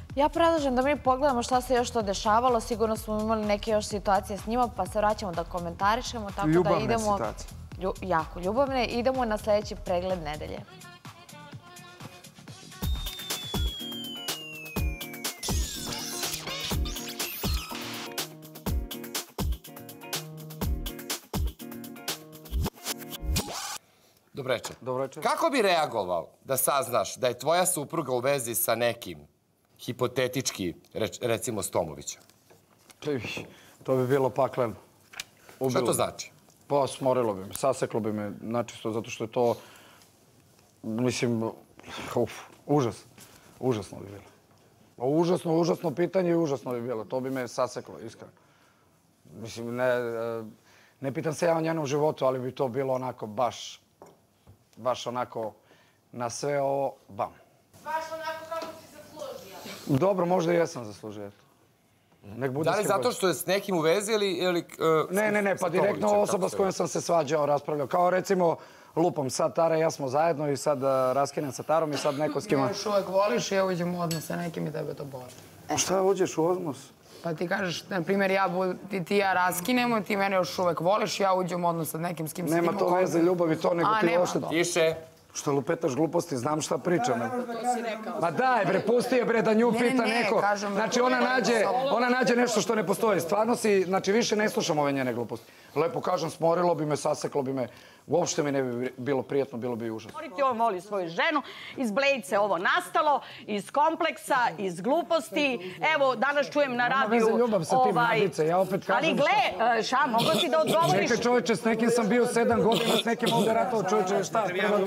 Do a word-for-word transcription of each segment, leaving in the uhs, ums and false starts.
Ja predlažem da mi pogledamo šta se još to dešavalo. Sigurno smo imali neke još situacije s njima, pa se vraćamo da komentarišemo. Ljubavne situacije. Jako ljubavne. Idemo na sljedeći pregled nedelje. Dobro večer. Kako bi reagovao da saznaš da je tvoja supruga u vezi sa nekim, hipotetički, recimo Stomovića? To bi bilo pakleno. Šta to znači? Pa, smorilo bi me, saseklo bi me načisto, zato što je to, mislim, užas. Užasno bi bilo. Užasno, užasno pitanje i užasno bi bilo. To bi me saseklo, iskreno. Mislim, ne pitam se ja o njenom životu, ali bi to bilo onako baš... baš onako na sve ovo, bam. Baš onako kako si zaslužio. Dobro, možda i jesam zaslužio. Da li zato što je s nekim u vezi ili... Ne, ne, ne, pa direktno osoba s kojom sam se svađao, raspravljao. Kao recimo, lupam, sad Tara i ja smo zajedno i sad raskinem sa Tarom i sad neko s kima... Ti još uvek voliš i ja uđem u odnos sa nekim i tebe to boli. Šta uđeš u odnos? Pa ti kažeš, na primjer, ti ja raskinemo, ti mene još uvek voliš, ja uđem u odnos sa nekim s kim se ti Nema to veze ljubavi to, nego ti ošte... Tiše. Što lupetaš gluposti, znam šta pričam. Ma daj bre, pusti je bre da nju pita neko. Znači ona nađe nešto što ne postoji. Stvarno si, znači više ne slušam ove njene gluposti. Lepo kažem, smorilo bi me, saseklo bi me. Uopšte mi ne bi bilo prijatno, bilo bi užasno. On voli svoju ženu, iz Blejce ovo nastalo, iz kompleksa, iz gluposti. Evo, danas čujem na radiju... Nema veze ljubav sa tim, Nadice, ja opet kažem... Ali gle, Ša, mogo si da odgovoriš... Čekaj čoveče, s nekim sam bio sedam godina, s nekim ovdje ratao čoveče, šta?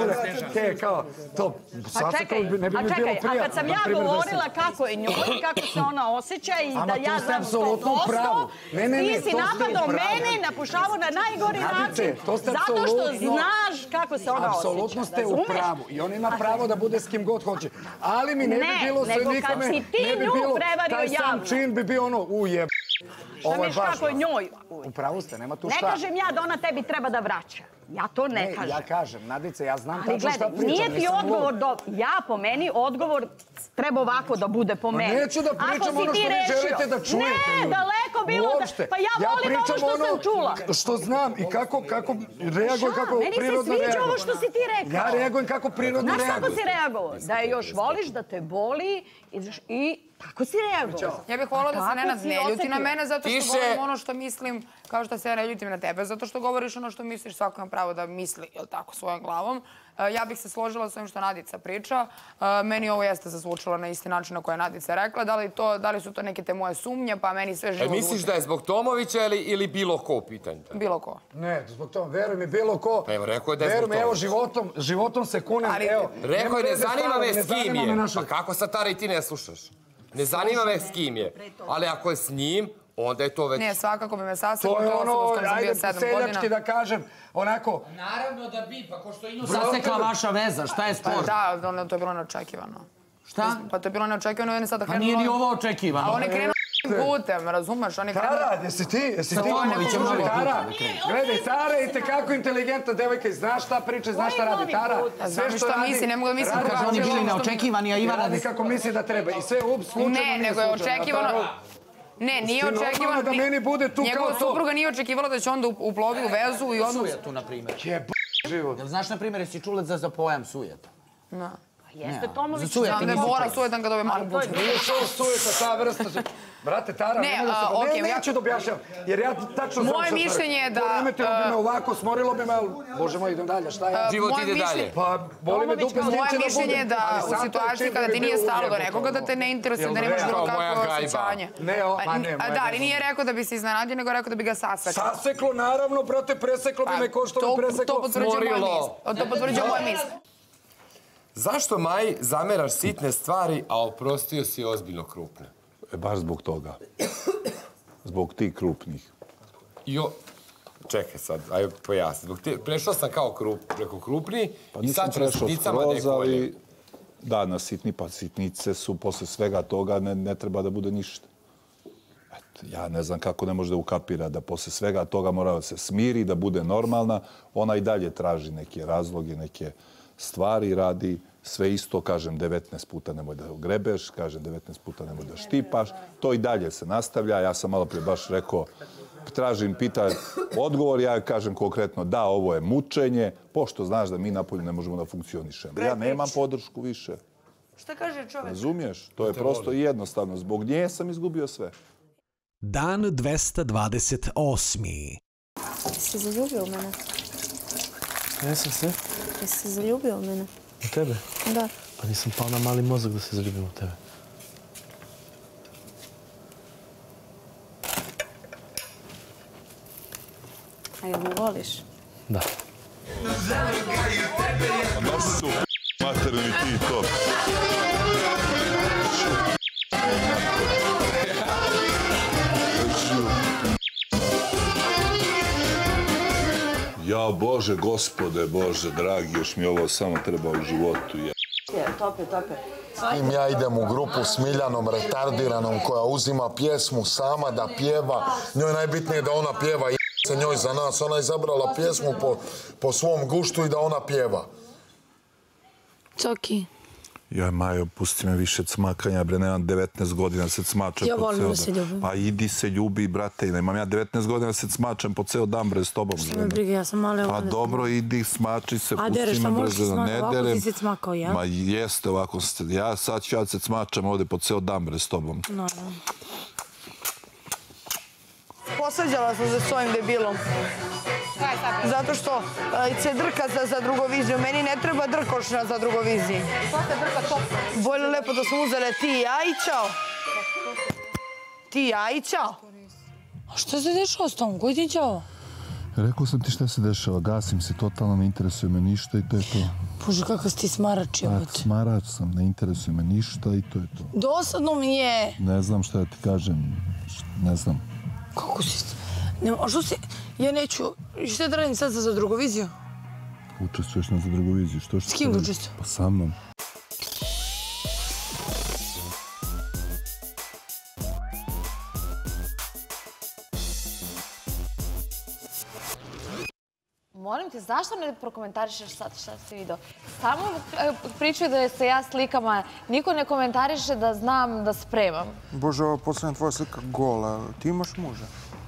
Ke, kao, to, saseklo ne bi mi bilo prijatno. A kad sam ja govorila kako je njoj, kako se ona osjeća i da ja znam sto posto, ti si napadao mene, napušavao na najgori način, zato što znaš kako se ona osjeća. Apsolutno ste u pravu i on ima pravo da bude s kim god hoće. Ali mi ne bi bilo sve nikome, ne bi bilo, taj sam čin bi bio ono, ujeb. Šta miš kako je njoj? U pravu ste, nema tu šta. Ne kažem ja da ona tebi treba da vraća. Ja to ne kažem. Ja kažem, Nadice, ja znam tačno šta pričam. Nije ti odgovor do... Ja, po meni, odgovor treba ovako da bude po meni. Neću da pričam ono što vi želite da čujete. Ne, daleko bilo da... Pa ja volim ono što sam čula. Što znam i kako reagujem, kako prirodno reagujem. Meni se sviđa ovo što si ti rekao. Ja reagujem kako prirodno reagujem. Znaš kako si reagovao? Da je još voliš, da te boli i... Tako si reagovao. Ja bih volila da se Nenad ne ljuti na mene zato što govorim ono što mislim, kao što se ja ne ljutim na tebe, zato što govoriš ono što misliš, svako ima pravo da misli, jel tako, svojom glavom. Ja bih se složila s ovim što Nadica priča. Meni ovo jeste zazvučalo na isti način na koje je Nadica rekla. Da li su to neke te moje sumnje, pa meni sve živo... Misliš da je zbog Tomovića ili bilo ko u pitanju? Bilo ko. Ne, zbog toga, veruj mi, bilo ko. Pa evo, rekao je da je zbog Tomovića. Veruj mi, evo, životom se kunem, evo. Rekao je, ne zanima me s kim je. Pa kako sad Tara i ti ne slušaš? Ne zanima me s kim je, ali ako je s njim, onda je to već... Ne, svakako bi me saseklo, to je ono, ajde, seljački da kažem, onako... Naravno da bi, pa ko što je inu sasekla vaša veza, šta je spor? Da, to je bilo neočekivano. Šta? Pa to je bilo neočekivano, on je sada krenuo... Pa nije ni ovo očekivano. A on je krenuo putem, razumeš, on je krenuo... Tara, jesi ti? Jesi ti? Tara, gledaj, Tara je itekako inteligentna devojka i znaš šta priča, znaš šta radi. Tara, sve što radi... misli, ne mogu da mislim... Kaže, oni bili neočekivani, a Ivana... Radi kako misli da treba i sve up slučajno nije slučajno. Ne, nego je očekivano... Ne, nije očekivano... da meni bude tu kao to... Njegova supruga nije očekivala da će onda uplovi u vezu i odnos... Sujetu, na primjer. Jeb... život. Jel znaš, na primjer, jesi čulet za pojam sujeta? Da. Jeste Tomović. Znam da je Bora sujetan kad ove mali buče. Nije to sujeta, ta vrsta... Brate, Tara, ne mogu se... Ne, neću da objašnjam, jer ja tačno znam moje mišljenje je da... Imate bi me ovako, smorilo bi me, ali... Bože moj, idem dalje, šta je? Život ide dalje. Pa, boli me dupe, moje mišljenje je da u situaciji kada ti nije stalo do nekoga, da te ne interesuje, da nemaš bilo kakvo osjećanje. Ne, ma ne, moja da, ali nije rekao da bi se iznenadio, nego rekao da bi ga saseklo. Saseklo, naravno, brate, preseklo bi me ko što bi preseklo. To potvrđuje moje misle. Zašto, Maji, zameraš sitne stvari, a oprostio si ozbiljno krupne? E, baš zbog toga. Zbog tih krupnih. Jo, čekaj sad, aj pojasni. Prešao sam kao preko krupni i sad ću na sitnicama neko volje. Da, na sitni, pa sitnice su posle svega toga ne treba da bude ništa. Ja ne znam kako ne može da ukapira da posle svega toga mora da se smiri, da bude normalna. Ona i dalje traži neke razloge, neke stvari, radi sve isto, kažem devetnaest puta nemoj da grebeš, kažem devetnaest puta nemoj da štipaš. To i dalje se nastavlja. Ja sam malo prije baš rekao, tražim, pita odgovor, ja kažem konkretno da, ovo je mučenje, pošto znaš da mi napolju ne možemo da funkcionišemo. Ja nemam podršku više. Šta kaže čovjek? Razumiješ? To je prosto jednostavno. Zbog nje sam izgubio sve. Dan dvesta dvadeset osam. Jesi se zaljubio u mene? Jesam se. Jesi se zaljubio u mene? U tebe? Da. Pa nisam pao na mali mozak da se zaljubim u tebe. A jel me voliš? Da. A da su materni ti to. Ja, Bože, Gospode, Bože, dragi, još mi ovo samo treba u životu. Tope, tope. Im ja idem u grupu s Miljanom, retardiranom, koja uzima pjesmu sama da pjeva. Njoj je najbitnije da ona pjeva i se njoj za nas. Ona je izabrala pjesmu po, po svom guštu i da ona pjeva. Coki. Joj, Majo, pusti me više cmakanja, bre, nemam devetnaest godina se cmačem ja po ceo dan. Ja volim da se ljubim. Pa idi se ljubi, brate, imam ja devetnaest godina se cmačem po ceo dan, bre, s tobom. Što me briga, ja sam male Pa dobro, idi, smači se, pusti me, bre, šta možeš se smaka, ne ovako derem. si se cmakao, ja? Ma jeste, ovako ste, ja sad ću ja se cmačem ovde po ceo dan, bre, s tobom. Naravno. Posveđala sam se s ovim debilom. Zato što se drka za, za drugoviziju. Meni ne treba drkošna za drugoviziji. Što se drka to? Bolje lepo da smo uzele ti i ja i čao. Ti i ja i čao. A što se dešava s tom? Koji ti čao? Rekao sam ti šta se dešava, gasim se, totalno ne interesuje me ništa i to je to. Bože, kakav si ti smarač, Pa, smarač sam, ne interesuje me ništa i to je to. Dosadno mi je. Ne znam šta ja ti kažem, ne znam. Kako si... Ne, a što si... Ja neću... Šta da radim sad za drugoviziju? Učestvuješ na za drugoviziju, što što... S kim učestvujem? Pa sa mnom. Molim te, zašto ne prokomentarišeš sad šta si vidio? Samo pričaju da se ja slikama, niko ne komentariše da znam da spremam. Bože, ovo posljedna tvoja slika gola. Ti imaš muža?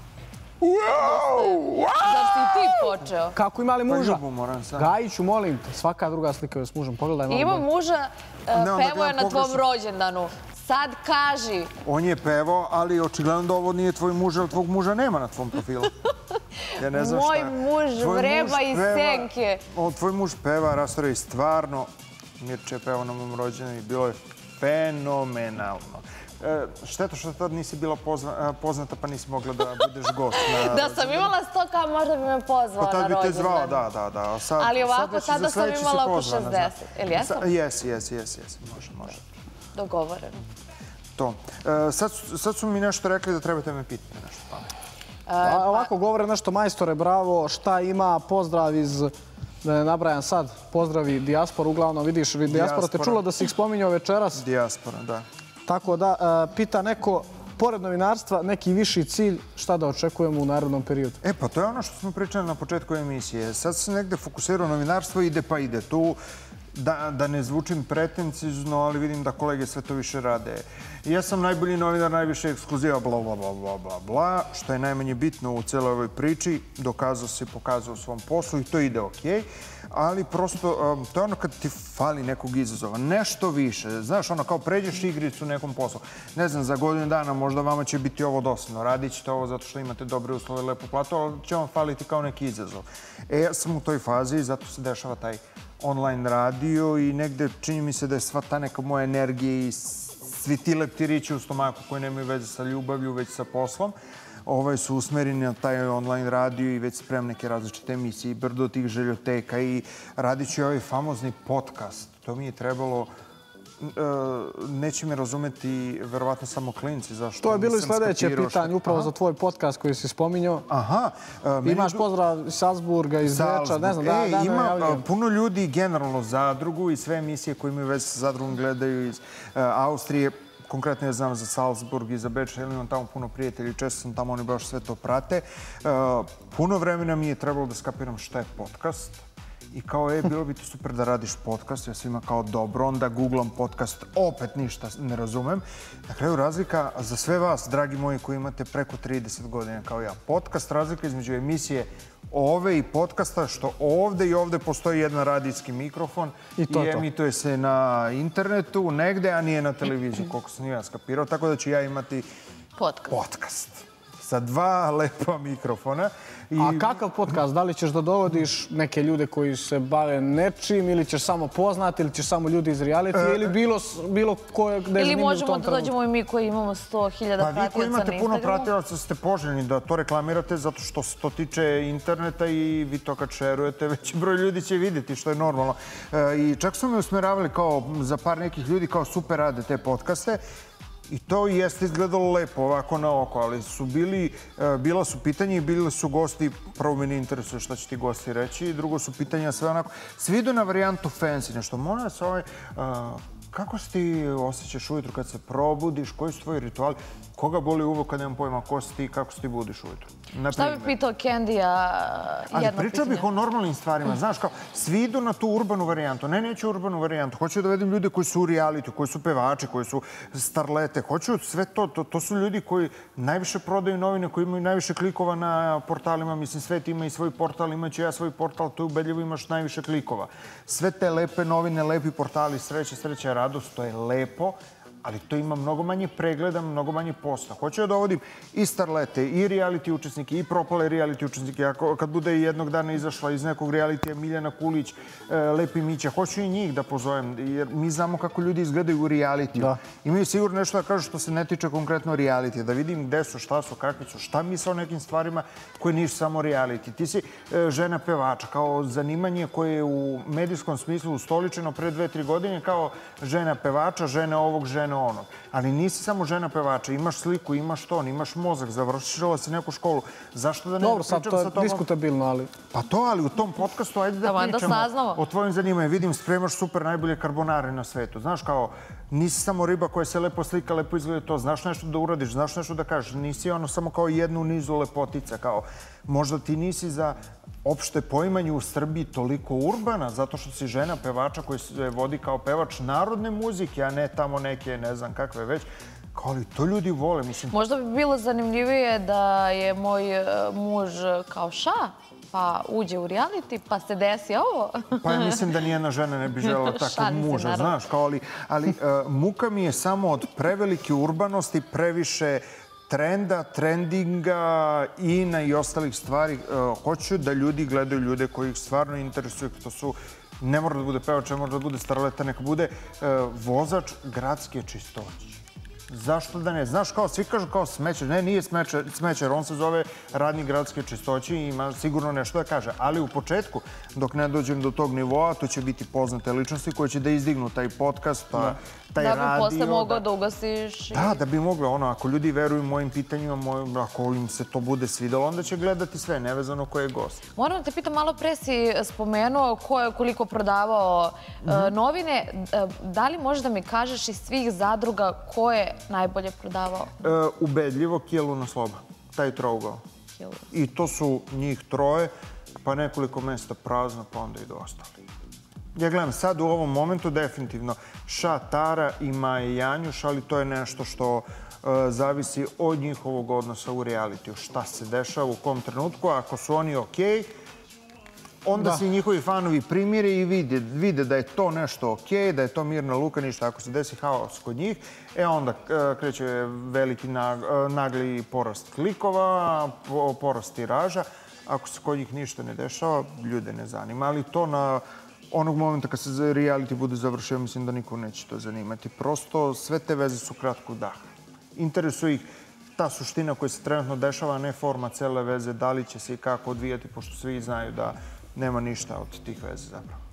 Zar si ti počeo? Kako ima li muža? Pa ljubu moram sad. Gajiću, molim te, svaka druga slika je s mužem. Pogledaj malo. Imam muža, pevo je na tvom rođendanu. Sad kaži. On je pevao, ali očigledno da ovo nije tvoj muž, ali tvog muža nema na tvom profilu. Ja ne znam šta. Moj muž vreba iz senke. Tvoj muž peva, Rastor, i stvarno, Mirče je pevao na mom rođendanu i bilo je fenomenalno. Šteta što tad nisi bila poznata pa nisi mogla da budeš gost. Da sam imala sto ka, možda bi me pozvao na rođendan. Pa tad bi te zvao, da, da, da. Ali ovako, tada sam imala oko šezdeset. Ili jesam? Jes, jes, jes, jes. Može, može. Dogovoreno. To. Sad su mi nešto rekli da trebate me pitati nešto pametno. Ovako, govore nešto, majstore, bravo, šta ima, pozdrav iz... Da ne nabrajam sad, pozdravi dijaspora, uglavnom vidiš, dijaspora te čulo da si ih spominjao večeras. Dijaspora, da. Tako da, pita neko, pored novinarstva, neki viši cilj, šta da očekujemo u narednom periodu? E pa to je ono što smo pričali na početku emisije. Sad se negde fokusirao novinarstvo, ide pa ide tu. Da ne zvučim pretencizno, ali vidim da kolege sve to više rade. Ja sam najbolji novinar, najviše ekskluziva, bla, bla, bla, bla, bla, bla. Što je najmanje bitno u cijeloj ovoj priči, dokazao se i pokazao u svom poslu i to ide okej. Ali prosto, to je ono kad ti fali nekog izazova. Nešto više. Znaš, ono kao pređeš igricu u nekom poslu. Ne znam, za godinu dana možda vama će biti ovo dosadno. Radit ćete ovo zato što imate dobre uslove, lepu platu, ali će vam faliti kao neki izazov. E, ja sam u toj fazi i zato se dešava taj online radio i negde čini mi se da je sva ta neka moja energija i svi ti leptirići u stomaku koji nemaju veze sa ljubavlju, već sa poslom, su usmereni na taj online radio i već spremam neke različite emisije i brdo tih željoteka i radit ću ovaj famozni podcast. To mi je trebalo... Neće mi razumeti verovatno samo klinci. To je bilo i sljedeće pitanje upravo za tvoj podcast koji si spominjao. Aha. Imaš pozdrav iz Salzburga, iz Beča, ne znam. Ima puno ljudi generalno zadrugu i sve emisije koje imaju veze sa zadrugom gledaju iz Austrije. Konkretno ja znam za Salzburg i za Beč, jer imam tamo puno prijatelji, često sam tamo, oni baš sve to prate. Puno vremena mi je trebalo da skapiram šta je podcast I kao, e, bilo bi ti super da radiš podcast. Ja svima kao, dobro, onda googlam podcast, opet ništa ne razumem. Na kraju razlika za sve vas, dragi moji, koji imate preko trideset godina kao ja. Podcast, razlika između emisije ove i podcasta, što ovde i ovde postoji jedan radijski mikrofon i emituje se na internetu negde, a nije na televiziji, koliko sam ja skapirao. Tako da ću ja imati podcast sa dva lepa mikrofona. A kakav podcast? Da li ćeš da dovodiš neke ljude koji se bave nečim ili ćeš samo poznati ili ćeš samo ljudi iz realitija ili bilo koje gde je zanimljivo u tom trenutku? Ili možemo da dođemo i mi koji imamo sto hiljada pratioca na Instagramu? Pa vi koji imate puno pratioca ste poželjni da to reklamirate zato što se to tiče interneta i vi to kad šerujete, veći broj ljudi će vidjeti što je normalno. I čak su me usmeravali kao za par nekih ljudi kao super rade te podcaste. I to jeste izgledalo lepo ovako na oko, ali su bili, bila su pitanja i bili su gosti, prvo me ne interesuje šta će ti gosti reći, i drugo su pitanja sve onako, svi idu na varijantu fancy, nešto, molim vas ovaj, kako se ti osjećaš ujutru kad se probudiš, koji su tvoji rituali, koga boli uvo kad nemam pojma ko si ti i kako se ti budiš ujutru? Šta bi pitao Kendija jedno pitanje? Ali pričao bih o normalnim stvarima, znaš kao, svi idu na tu urbanu varijantu. Ne, neću urbanu varijantu. Hoću da vedim ljude koji su u realitu, koji su pevači, koji su starlete. Hoću sve to. To su ljudi koji najviše prodaju novine, koji imaju najviše klikova na portalima. Mislim, Svet ima i svoj portal, imaću ja svoj portal, to je ubedljivo, imaš najviše klikova. Sve te lepe novine, lepi portali, sreće, sreća, radost, to je lepo. Ali to ima mnogo manje pregleda, mnogo manje posta. Hoću da dovodim i starlete, i reality učesnike, i propale reality učesnike. Ako kad bude jednog dana izašla iz nekog realitija Miljana Kulić, Lepi Mića, hoću i njih da pozovem, jer mi znamo kako ljudi izgledaju u realitiju. Imaju sigurno nešto da kažu što se ne tiče konkretno realitija, da vidim gde su, šta su, kakvi su, šta misle o nekim stvarima koje nisu samo reality. Ti si žena pevača, kao zanimanje koje je u medijskom smislu ustoličeno pre dve, tri godine, kao žena pevača, žena ovog, žena onog. Ali nisi samo žena pevača, imaš sliku, imaš ton, imaš mozak, završila si neku školu. Zašto da ne Dobro, sad to je diskutabilno, ali... Pa to, ali u tom podcastu, ajde da pričamo o tvojim zanimanjima. Vidim, spremaš super najbolje karbonare na svetu. Znaš, kao, nisi samo riba koja se lepo slika, lepo izgleda to. Znaš nešto da uradiš, znaš nešto da kažeš. Nisi ono samo kao jednu u nizu lepotica, kao, možda ti nisi za opšte poimanje u Srbiji toliko urbana, zato što si žena pevača koji se vodi kao pevač narodne muzike, a ne tamo neke, ne znam kakve već. Kao li to ljudi vole, mislim. Možda bi bilo zanimljivije da je moj muž kao ša, pa uđe u reality, pa se desi ovo. Pa ja mislim da nijedna žena ne bi želela takvog muža, znaš. Ali muka mi je samo od prevelike urbanosti, previše trenda, trendinga, ina i ostalih stvari. Hoću da ljudi gledaju ljude koji ih stvarno interesuju. To su, ne mora da bude pevač, ne mora da bude starleta, neka bude vozač gradske čistoće. Zašto da ne? Znaš, kao svi kažu kao smećer. Ne, nije smećer. On se zove radnik gradske čistoće i ima sigurno nešto da kaže. Ali u početku, dok ne dođem do tog nivoa, to će biti poznate ličnosti koje će da izdignu taj podcast, pa taj radio. Da bi posle mogao da ugasiš. Da, da bi moglo. Ono, ako ljudi veruju mojim pitanjima, ako im se to bude svidalo, onda će gledati sve, nevezano ko je gost. Moram da te pitam, malo pre si spomenuo ko je koliko prodavao novine. Da li možeš da mi kažeš iz svih zadruga ko je najbolje prodavao? Ubedljivo Kijeluna Sloba, taj trougao. I to su njih troje, pa nekoliko mesta prazno, pa onda idu ostali. Ja gledam sad u ovom momentu definitivno Ša, Tara i Maja Janjuš, ali to je nešto što zavisi od njihovog odnosa u realitiju. Šta se dešava u kom trenutku, ako su oni okej, onda se njihovi fanovi primire i vide da je to nešto okej, da je to mirna luka, ništa. Ako se desi haos kod njih, e onda kreće veliki nagli porast klikova, porast tiraža. Ako se kod njih ništa ne dešava, ljude ne zanima. Ali to na onog momenta kad se reality bude završio, mislim da niko neće to zanimati. Prosto sve te veze su kratko dah. Interesuje ih ta suština koja se trenutno dešava, a ne forma cele veze, da li će se i kako odvijati, pošto svi znaju da nema ništa od tih veze zapravo.